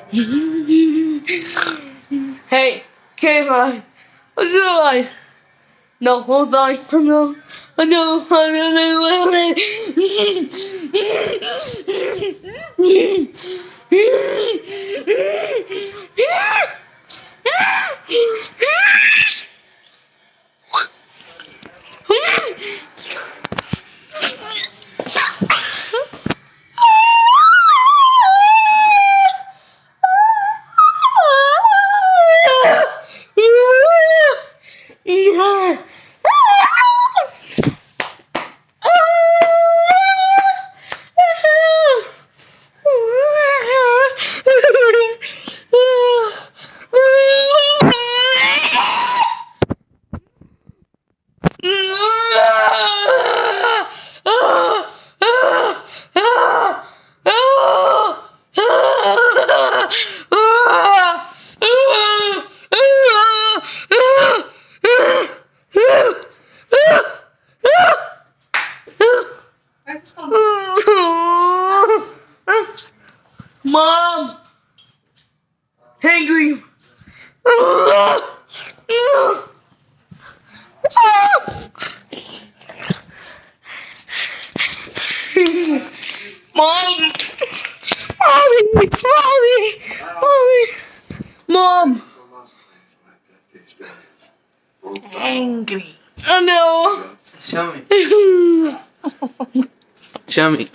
Hey, K-Ride, what's your life? No, hold on. No. Mom! Hangry! Mom! Mom! Angry. I know. Show me. Show me.